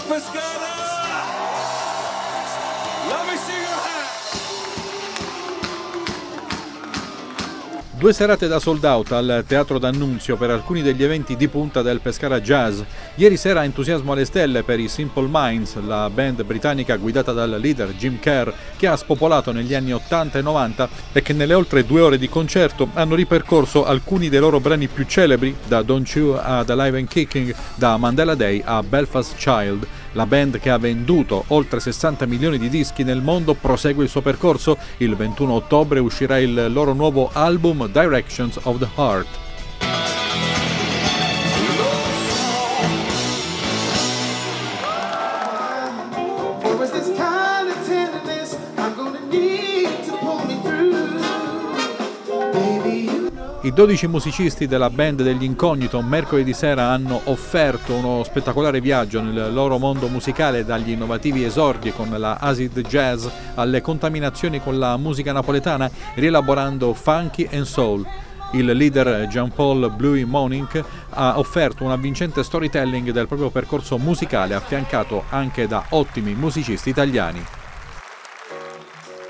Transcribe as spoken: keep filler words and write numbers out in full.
Pescara! Let me see your hands! Due serate da sold out al Teatro D'Annunzio per alcuni degli eventi di punta del Pescara Jazz. Ieri sera entusiasmo alle stelle per i Simple Minds, la band britannica guidata dal leader Jim Kerr, che ha spopolato negli anni ottanta e novanta e che nelle oltre due ore di concerto hanno ripercorso alcuni dei loro brani più celebri, da Don't You ad Alive and Kicking, da Mandela Day a Belfast Child. La band, che ha venduto oltre sessanta milioni di dischi nel mondo, prosegue il suo percorso. Il ventuno ottobre uscirà il loro nuovo album Directions of the Heart. I dodici musicisti della band degli Incognito mercoledì sera hanno offerto uno spettacolare viaggio nel loro mondo musicale, dagli innovativi esordi con la acid jazz alle contaminazioni con la musica napoletana, rielaborando funky and soul. Il leader Jean-Paul Bluey Monink ha offerto un avvincente storytelling del proprio percorso musicale, affiancato anche da ottimi musicisti italiani.